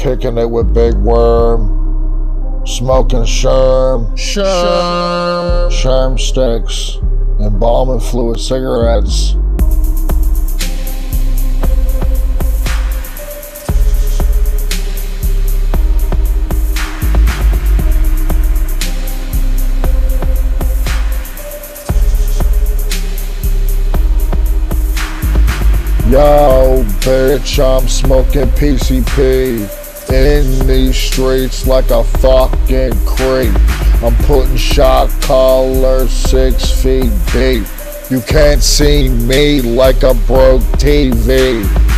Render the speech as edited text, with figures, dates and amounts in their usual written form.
kicking it with Big Worm, smoking Sherm sticks, embalming fluid cigarettes. Yo, bitch, I'm smoking PCP in these streets like a fucking creep. I'm putting shot callers 6 feet deep. You can't see me like a broke TV.